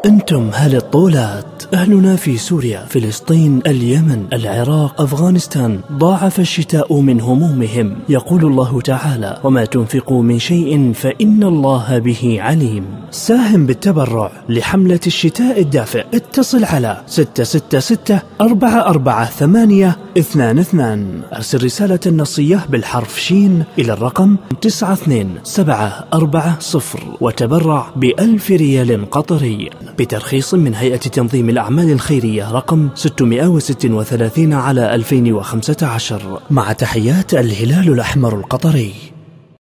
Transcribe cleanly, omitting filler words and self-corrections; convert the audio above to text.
أنتم أهل الطولات، أهلنا في سوريا، فلسطين، اليمن، العراق، أفغانستان، ضاعف الشتاء من همومهم. يقول الله تعالى: وما تنفقوا من شيء فإن الله به عليم. ساهم بالتبرع لحملة الشتاء الدافئ. اتصل على 666-448-22. أرسل رسالة نصية بالحرف شين إلى الرقم 92740 وتبرع ب1000 ريال قطري بترخيص من هيئة تنظيم الأعمال الخيرية رقم 636/2015. مع تحيات الهلال الأحمر القطري.